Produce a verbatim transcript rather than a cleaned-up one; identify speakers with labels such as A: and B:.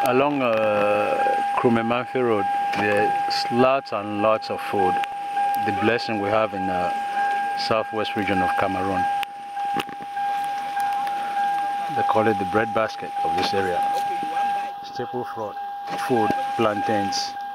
A: Along uh, Krumemanfi Road, there's lots and lots of food. The blessing we have in the uh, southwest region of Cameroon. They call it the bread basket of this area. Staple fruit, food, plantains,